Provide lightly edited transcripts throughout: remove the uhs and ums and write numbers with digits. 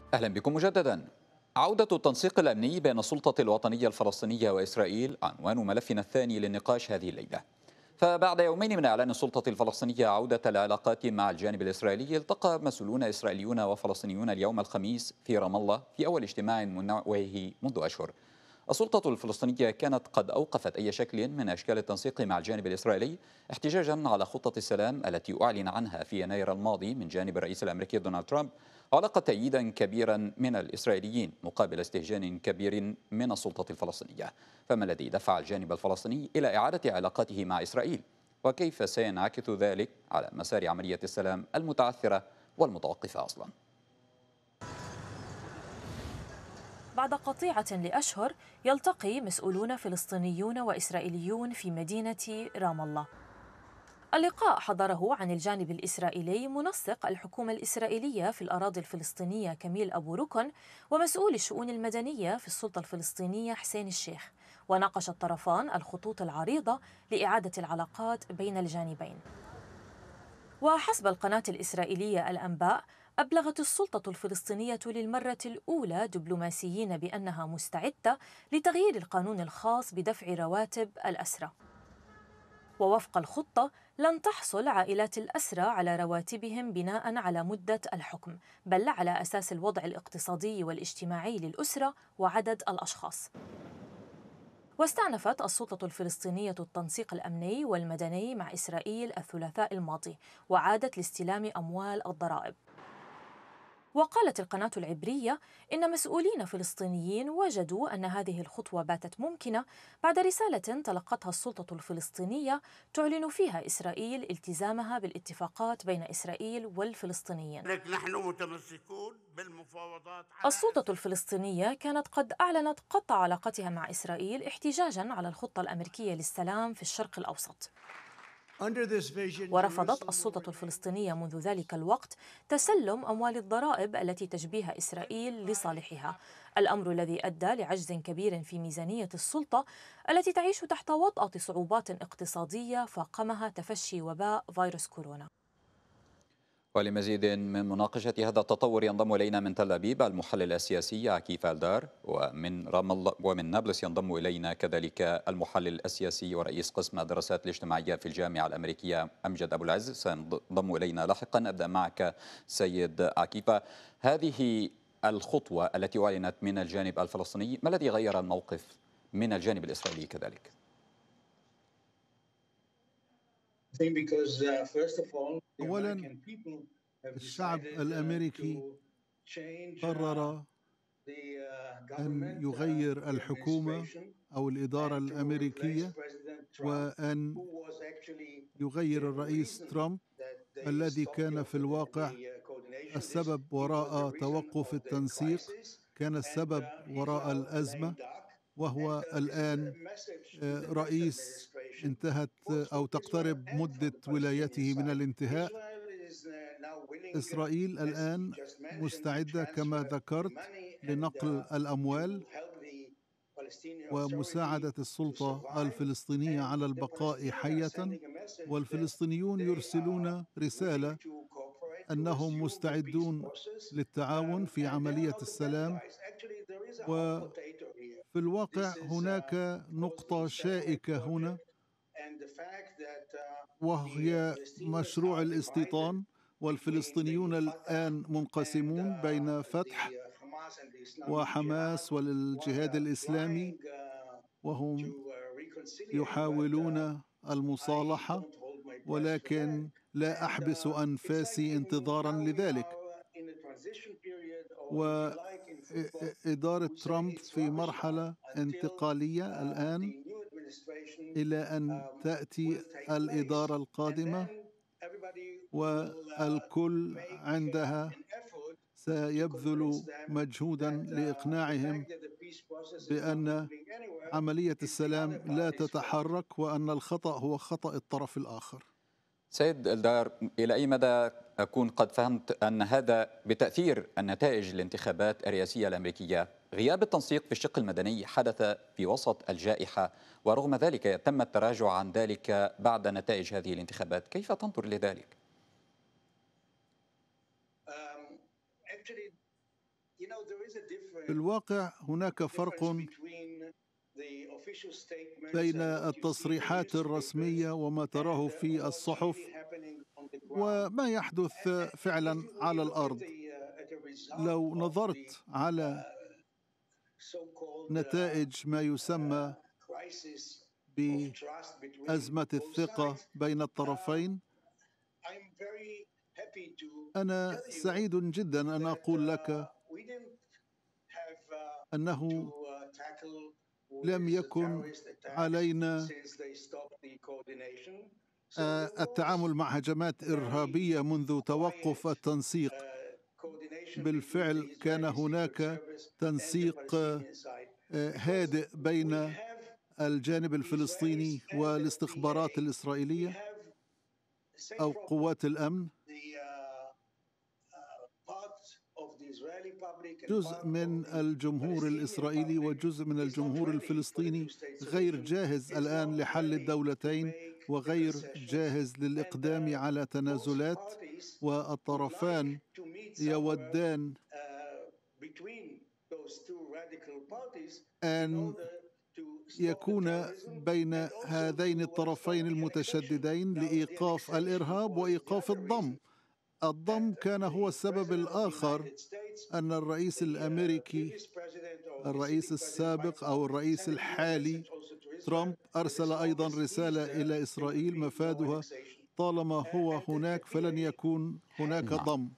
أهلا بكم مجددا. عودة التنسيق الأمني بين السلطة الوطنية الفلسطينية وإسرائيل عنوان ملفنا الثاني للنقاش هذه الليلة. فبعد يومين من إعلان السلطة الفلسطينية عودة العلاقات مع الجانب الإسرائيلي، التقى مسؤولون إسرائيليون وفلسطينيون اليوم الخميس في رام الله في أول اجتماع من نوعه منذ أشهر. السلطة الفلسطينية كانت قد أوقفت أي شكل من أشكال التنسيق مع الجانب الإسرائيلي احتجاجا على خطة السلام التي أعلن عنها في يناير الماضي من جانب الرئيس الأمريكي دونالد ترامب، علق تأييدا كبيرا من الإسرائيليين مقابل استهجان كبير من السلطة الفلسطينية. فما الذي دفع الجانب الفلسطيني إلى إعادة علاقاته مع إسرائيل؟ وكيف سينعكس ذلك على مسار عملية السلام المتعثرة والمتوقفة أصلا؟ بعد قطيعة لأشهر يلتقي مسؤولون فلسطينيون وإسرائيليون في مدينة رام الله. اللقاء حضره عن الجانب الإسرائيلي منسق الحكومة الإسرائيلية في الأراضي الفلسطينية كميل أبو ركن، ومسؤول الشؤون المدنية في السلطة الفلسطينية حسين الشيخ، وناقش الطرفان الخطوط العريضة لإعادة العلاقات بين الجانبين. وحسب القناة الإسرائيلية الأنباء، أبلغت السلطة الفلسطينية للمرة الأولى دبلوماسيين بأنها مستعدة لتغيير القانون الخاص بدفع رواتب الأسرى. ووفق الخطة لن تحصل عائلات الأسرى على رواتبهم بناء على مدة الحكم، بل على أساس الوضع الاقتصادي والاجتماعي للأسرة وعدد الأشخاص. واستأنفت السلطة الفلسطينية التنسيق الأمني والمدني مع إسرائيل الثلاثاء الماضي، وعادت لاستلام أموال الضرائب. وقالت القناة العبرية إن مسؤولين فلسطينيين وجدوا أن هذه الخطوة باتت ممكنة بعد رسالة تلقتها السلطة الفلسطينية تعلن فيها إسرائيل التزامها بالاتفاقات بين إسرائيل والفلسطينيين. نحن متمسكون بالمفاوضات السلطة الفلسطينية كانت قد أعلنت قطع علاقتها مع إسرائيل احتجاجاً على الخطة الأمريكية للسلام في الشرق الأوسط. ورفضت السلطة الفلسطينية منذ ذلك الوقت تسلم أموال الضرائب التي تجبيها إسرائيل لصالحها، الأمر الذي أدى لعجز كبير في ميزانية السلطة التي تعيش تحت وطأة صعوبات اقتصادية فاقمها تفشي وباء فيروس كورونا. ولمزيد من مناقشة هذا التطور ينضم إلينا من تل أبيب المحلل السياسي عكيف الدار، ومن رام الله ومن نابلس ينضم إلينا كذلك المحلل السياسي ورئيس قسم الدراسات الاجتماعية في الجامعة الأمريكية أمجد أبو العز سينضم إلينا لاحقا. أبدأ معك سيد عكيفة، هذه الخطوة التي أعلنت من الجانب الفلسطيني ما الذي غير الموقف من الجانب الإسرائيلي كذلك؟ أولا، الشعب الأمريكي قرر أن يغير الحكومة أو الإدارة الأمريكية، وأن يغير الرئيس ترامب الذي كان في الواقع السبب وراء توقف التنسيق، كان السبب وراء الأزمة، وهو الآن رئيس انتهت أو تقترب مدة ولايته من الانتهاء. إسرائيل الآن مستعدة كما ذكرت لنقل الأموال ومساعدة السلطة الفلسطينية على البقاء حية، والفلسطينيون يرسلون رسالة أنهم مستعدون للتعاون في عملية السلام. وفي الواقع هناك نقطة شائكة هنا، وهي مشروع الاستيطان، والفلسطينيون الآن منقسمون بين فتح وحماس والجهاد الإسلامي، وهم يحاولون المصالحة، ولكن لا أحبس أنفاسي انتظارا لذلك. وإدارة ترامب في مرحلة انتقالية الآن إلى أن تأتي الإدارة القادمة، والكل عندها سيبذل مجهودا لإقناعهم بأن عملية السلام لا تتحرك، وأن الخطأ هو خطأ الطرف الآخر. سيد الدار، إلى أي مدى أكون قد فهمت أن هذا بتأثير النتائج الانتخابات الرئاسية الأمريكية؟ غياب التنسيق في الشق المدني حدث في وسط الجائحة، ورغم ذلك تم التراجع عن ذلك بعد نتائج هذه الانتخابات، كيف تنظر لذلك؟ في الواقع هناك فرق بين التصريحات الرسمية وما تراه في الصحف وما يحدث فعلا على الأرض. لو نظرت على نتائج ما يسمى بأزمة الثقة بين الطرفين، أنا سعيد جدا أن أقول لك أنه لم يكن علينا التعامل مع هجمات إرهابية منذ توقف التنسيق. بالفعل كان هناك تنسيق هادئ بين الجانب الفلسطيني والاستخبارات الإسرائيلية أو قوات الأمن. جزء من الجمهور الإسرائيلي وجزء من الجمهور الفلسطيني غير جاهز الآن لحل الدولتين وغير جاهز للإقدام على تنازلات، والطرفان يودان أن يكون بين هذين الطرفين المتشددين لإيقاف الإرهاب وإيقاف الضم. الضم كان هو السبب الآخر أن الرئيس الأمريكي، الرئيس السابق أو الرئيس الحالي ترامب، أرسل أيضا رسالة إلى إسرائيل مفادها طالما هو هناك فلن يكون هناك ضم.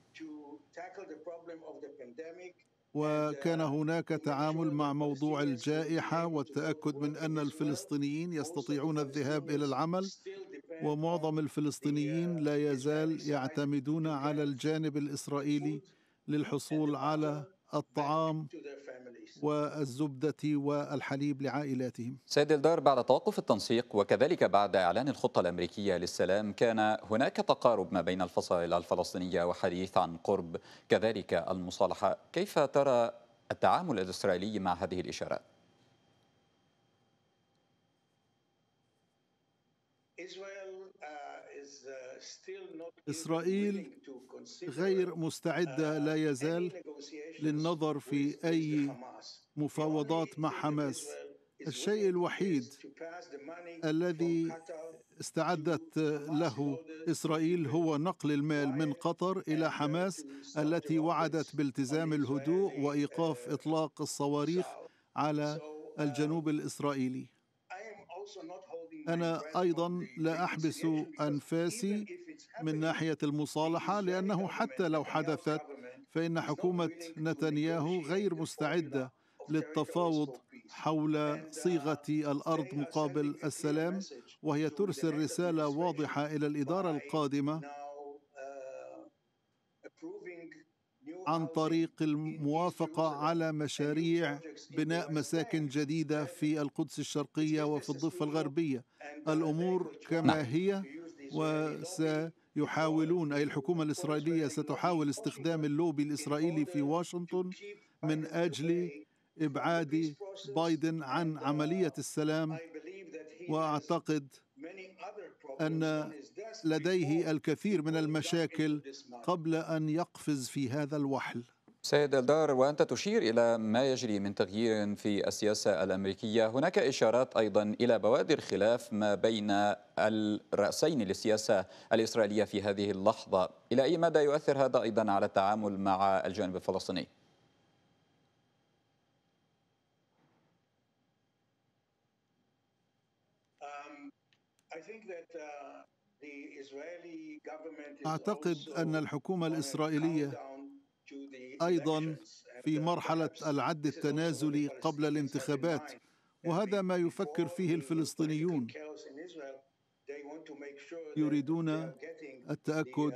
وكان هناك تعامل مع موضوع الجائحة والتأكد من أن الفلسطينيين يستطيعون الذهاب إلى العمل، ومعظم الفلسطينيين لا يزال يعتمدون على الجانب الإسرائيلي للحصول على الطعام والزبدة والحليب لعائلاتهم. سيد إلدار، بعد توقف التنسيق وكذلك بعد إعلان الخطة الأمريكية للسلام كان هناك تقارب ما بين الفصائل الفلسطينية وحديث عن قرب كذلك المصالحة. كيف ترى التعامل الإسرائيلي مع هذه الإشارات؟ إسرائيل غير مستعدة لا يزال للنظر في أي مفاوضات مع حماس. الشيء الوحيد الذي استعدت له إسرائيل هو نقل المال من قطر إلى حماس التي وعدت بالتزام الهدوء وإيقاف إطلاق الصواريخ على الجنوب الإسرائيلي. أنا أيضا لا أحبس أنفاسي من ناحية المصالحة، لأنه حتى لو حدثت فإن حكومة نتنياهو غير مستعدة للتفاوض حول صيغة الأرض مقابل السلام، وهي ترسل رسالة واضحة إلى الإدارة القادمة عن طريق الموافقة على مشاريع بناء مساكن جديدة في القدس الشرقية وفي الضفة الغربية. الأمور كما هي، وسيحاولون أي الحكومة الإسرائيلية ستحاول استخدام اللوبي الإسرائيلي في واشنطن من أجل إبعاد بايدن عن عملية السلام. وأعتقد أن لديه الكثير من المشاكل قبل أن يقفز في هذا الوحل. سيد إلدار، وأنت تشير إلى ما يجري من تغيير في السياسة الأمريكية، هناك إشارات أيضا إلى بوادر خلاف ما بين الرأسين للسياسة الإسرائيلية في هذه اللحظة. إلى أي مدى يؤثر هذا أيضا على التعامل مع الجانب الفلسطيني؟ أعتقد أن الحكومة الإسرائيلية أيضا في مرحلة العد التنازلي قبل الانتخابات، وهذا ما يفكر فيه الفلسطينيون. يريدون التأكد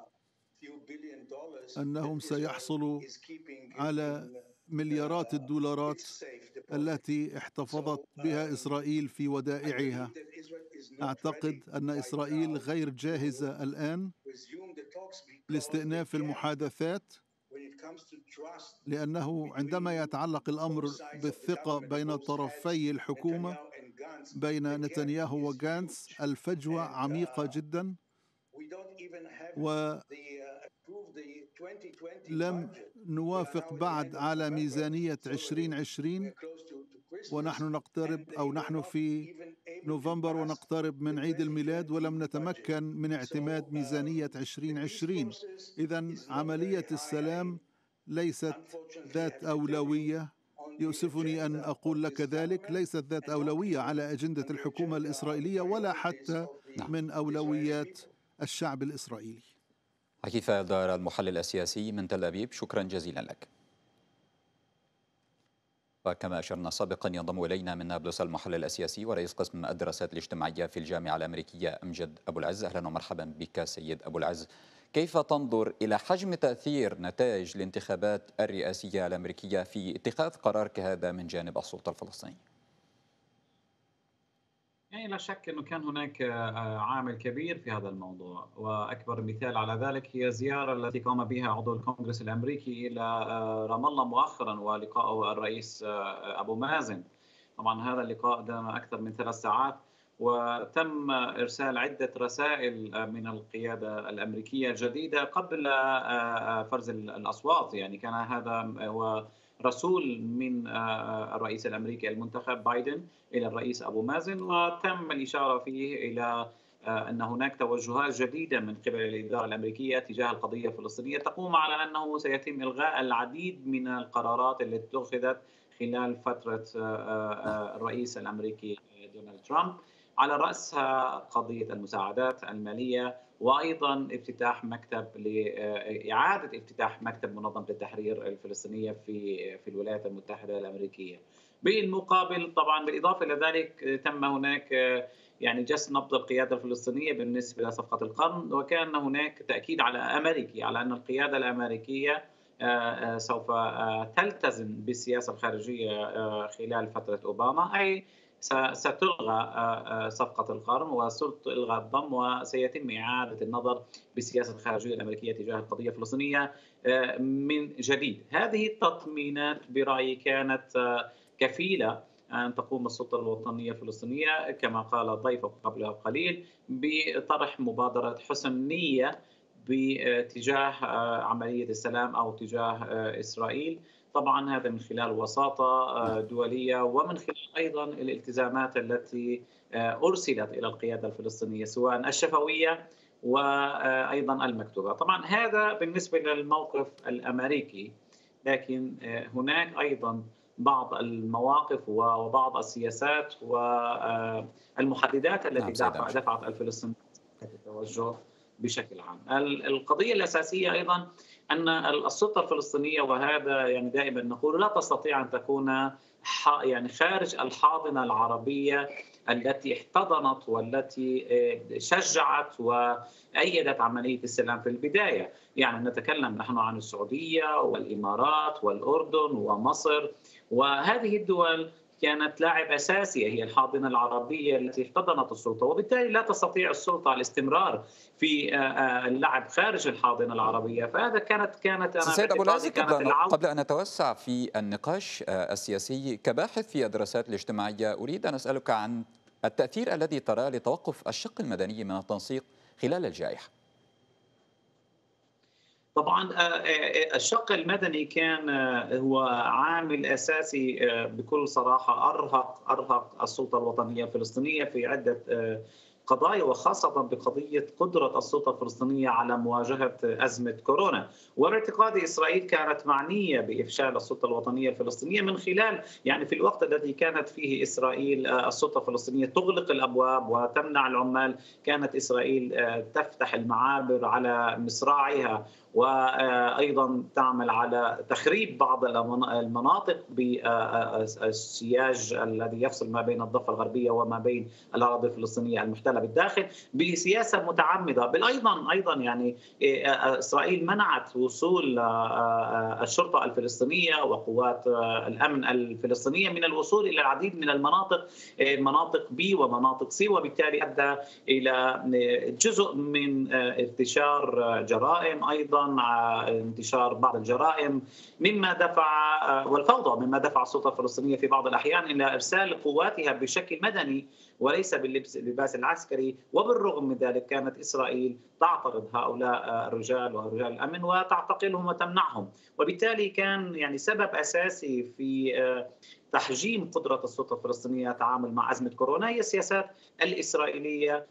أنهم سيحصلوا على مليارات الدولارات التي احتفظت بها إسرائيل في ودائعها. أعتقد أن إسرائيل غير جاهزة الآن لاستئناف المحادثات، لأنه عندما يتعلق الأمر بالثقة بين طرفي الحكومة بين نتنياهو وغانتس الفجوة عميقة جدا، لم نوافق بعد على ميزانية 2020، ونحن نقترب أو نحن في نوفمبر ونقترب من عيد الميلاد ولم نتمكن من اعتماد ميزانية 2020. إذن عملية السلام ليست ذات أولوية، يؤسفني أن أقول لك ذلك، ليست ذات أولوية على أجندة الحكومة الإسرائيلية ولا حتى من أولويات الشعب الإسرائيلي. عكيف إلدار، المحلل السياسي من تل أبيب، شكرا جزيلا لك. وكما أشرنا سابقا ينضم إلينا من نابلس المحلل السياسي ورئيس قسم الدراسات الاجتماعية في الجامعة الأمريكية أمجد أبو العز. أهلا ومرحبا بك سيد أبو العز. كيف تنظر إلى حجم تأثير نتائج الانتخابات الرئاسية الأمريكية في اتخاذ قرار كهذا من جانب السلطة الفلسطينية؟ يعني لا شك أنه كان هناك عامل كبير في هذا الموضوع، وأكبر مثال على ذلك هي الزيارة التي قام بها عضو الكونغرس الأمريكي إلى رام الله مؤخرا ولقاء الرئيس أبو مازن. طبعا هذا اللقاء دام أكثر من 3 ساعات، وتم إرسال عدة رسائل من القيادة الأمريكية الجديدة قبل فرز الأصوات. يعني كان هذا هو رسول من الرئيس الأمريكي المنتخب بايدن إلى الرئيس أبو مازن، وتم الإشارة فيه إلى أن هناك توجهات جديدة من قبل الإدارة الأمريكية تجاه القضية الفلسطينية تقوم على أنه سيتم إلغاء العديد من القرارات التي اتخذت خلال فترة الرئيس الأمريكي دونالد ترامب، على رأسها قضية المساعدات المالية، وأيضا افتتاح مكتب لإعادة افتتاح مكتب منظمة التحرير الفلسطينية في الولايات المتحدة الأمريكية. بالمقابل طبعا بالإضافة إلى ذلك تم هناك يعني جس نبض القيادة الفلسطينية بالنسبة لصفقة القرن، وكان هناك تأكيد على أن القيادة الأمريكية سوف تلتزم بالسياسة الخارجية خلال فترة أوباما، أي ستلغى صفقة القرن وستلغى الضم، وسيتم إعادة النظر بالسياسة الخارجية الأمريكية تجاه القضية الفلسطينية من جديد. هذه التطمينات برأيي كانت كفيلة أن تقوم السلطة الوطنية الفلسطينية كما قال ضيفك قبل قليل بطرح مبادرة حسن نية باتجاه عملية السلام أو تجاه إسرائيل. طبعا هذا من خلال وساطة دولية ومن خلال أيضا الالتزامات التي أرسلت إلى القيادة الفلسطينية سواء الشفوية وأيضا المكتوبة. طبعا هذا بالنسبة للموقف الأمريكي، لكن هناك أيضا بعض المواقف وبعض السياسات والمحددات التي دفعت الفلسطينيين التوجه بشكل عام. القضية الأساسية أيضا أن السلطة الفلسطينية، وهذا يعني دائما نقول، لا تستطيع أن تكون يعني خارج الحاضنة العربية التي احتضنت والتي شجعت وأيدت عملية السلام في البداية. يعني نتكلم نحن عن السعودية والإمارات والأردن ومصر، وهذه الدول كانت لاعب أساسي، هي الحاضنة العربية التي احتضنت السلطة، وبالتالي لا تستطيع السلطة الاستمرار في اللعب خارج الحاضنة العربية. فهذا كانت أنا سيد أبو العز، قبل أن نتوسع في النقاش السياسي كباحث في الدراسات الاجتماعية، أريد أن أسألك عن التأثير الذي ترى لتوقف الشق المدني من التنسيق خلال الجائحة. طبعا الشق المدني كان هو عامل أساسي بكل صراحة، أرهق السلطة الوطنية الفلسطينية في عدة قضايا، وخاصة بقضية قدرة السلطة الفلسطينية على مواجهة أزمة كورونا. وباعتقادي إسرائيل كانت معنية بإفشال السلطة الوطنية الفلسطينية من خلال يعني في الوقت الذي كانت فيه إسرائيل السلطة الفلسطينية تغلق الأبواب وتمنع العمال، كانت إسرائيل تفتح المعابر على مصراعيها، وأيضا تعمل على تخريب بعض المناطق بالسياج الذي يفصل ما بين الضفة الغربية وما بين الأراضي الفلسطينية المحتلة بالداخل بسياسة متعمدة. أيضا يعني إسرائيل منعت وصول الشرطة الفلسطينية وقوات الأمن الفلسطينية من الوصول إلى العديد من مناطق بي ومناطق سي، وبالتالي أدى إلى جزء من انتشار جرائم، أيضا انتشار بعض الجرائم مما دفع والفوضى، مما دفع السلطة الفلسطينية في بعض الأحيان إلى إرسال قواتها بشكل مدني وليس باللباس العسكري. وبالرغم من ذلك كانت إسرائيل تعترض هؤلاء الرجال ورجال الأمن وتعتقلهم وتمنعهم. وبالتالي كان يعني سبب أساسي في تحجيم قدرة السلطة الفلسطينية التعامل مع أزمة كورونا هي السياسات الإسرائيلية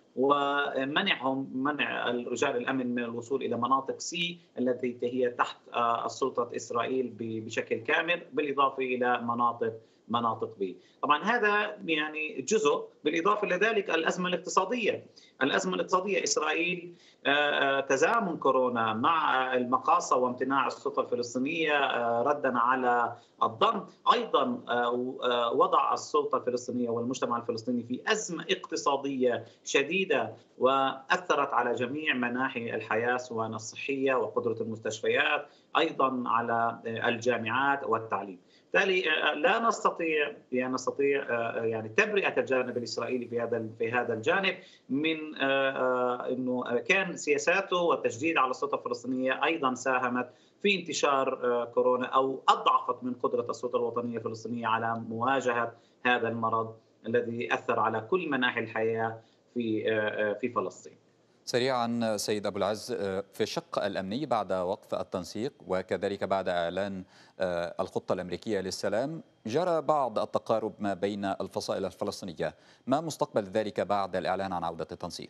منع رجال الأمن من الوصول إلى مناطق سي التي هي تحت السلطة إسرائيل بشكل كامل، بالإضافة إلى مناطق بي. طبعا هذا يعني جزء، بالإضافة لذلك الأزمة الاقتصادية إسرائيل تزامن كورونا مع المقاصة وامتناع السلطة الفلسطينية ردا على الضم، أيضا وضع السلطة الفلسطينية والمجتمع الفلسطيني في أزمة اقتصادية شديدة وأثرت على جميع مناحي الحياة سواء الصحية وقدرة المستشفيات، أيضا على الجامعات والتعليم. بالتالي لا نستطيع يعني تبرئة الجانب الإسرائيلي في هذا الجانب من أنه كان سياساته والتشديد على السلطة الفلسطينية أيضا ساهمت في انتشار كورونا أو أضعفت من قدرة السلطة الوطنية الفلسطينية على مواجهة هذا المرض الذي أثر على كل مناحي الحياة في فلسطين. سريعا سيد أبو العز، في الشق الأمني بعد وقف التنسيق وكذلك بعد إعلان الخطة الأمريكية للسلام جرى بعض التقارب ما بين الفصائل الفلسطينية، ما مستقبل ذلك بعد الإعلان عن عودة التنسيق؟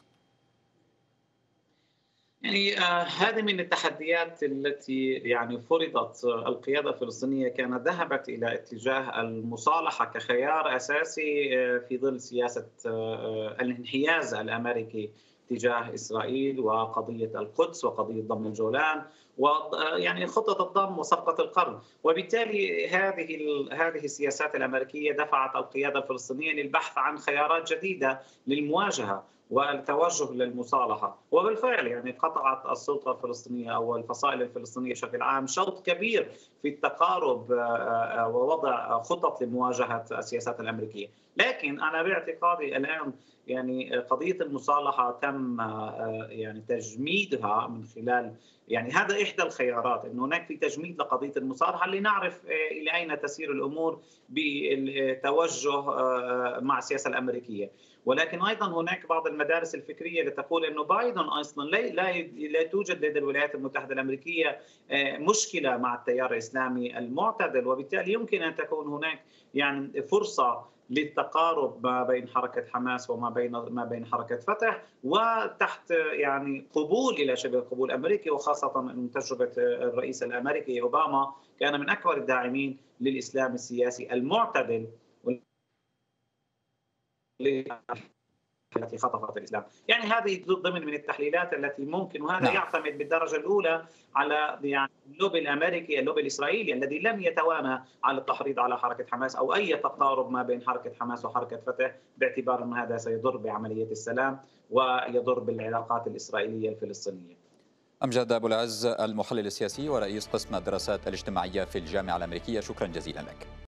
يعني هذه من التحديات التي يعني فرضت القيادة الفلسطينية، كانت ذهبت إلى اتجاه المصالحة كخيار أساسي في ظل سياسة الانحياز الأمريكي تجاه إسرائيل وقضية القدس وقضية ضم الجولان ويعني خطة الضم وصفقة القرن. وبالتالي هذه السياسات الأمريكية دفعت القيادة الفلسطينية للبحث عن خيارات جديدة للمواجهة والتوجه للمصالحة. وبالفعل يعني قطعت السلطة الفلسطينية أو الفصائل الفلسطينية بشكل عام شوط كبير في التقارب ووضع خطط لمواجهة السياسات الأمريكية. لكن أنا باعتقادي الآن يعني قضية المصالحة تم يعني تجميدها من خلال يعني هذا إحدى الخيارات، أن هناك في تجميد لقضية المصالحة لنعرف إلى أين تسير الأمور بالتوجه مع السياسة الأمريكية. ولكن أيضا هناك بعض المدارس الفكرية اللي تقول أنه بايدن أصلا لا توجد لدى الولايات المتحدة الأمريكية مشكلة مع التيار الإسلامي المعتدل، وبالتالي يمكن أن تكون هناك يعني فرصة للتقارب ما بين حركة حماس ما بين حركة فتح، وتحت يعني قبول إلى شبه قبول أمريكي، وخاصة من تجربة الرئيس الأمريكي أوباما كان من أكبر الداعمين للإسلام السياسي المعتدل التي خطفت الإسلام. يعني هذه ضمن من التحليلات التي ممكن، وهذا يعتمد بالدرجة الأولى على يعني اللوبي الأمريكي اللوبي الإسرائيلي الذي لم يتوانى على التحريض على حركة حماس أو أي تقارب ما بين حركة حماس وحركة فتح، باعتبار أن هذا سيضر بعملية السلام ويضر بالعلاقات الإسرائيلية الفلسطينية. أمجد أبو العز، المحلل السياسي ورئيس قسم الدراسات الاجتماعية في الجامعة الأمريكية، شكرا جزيلا لك.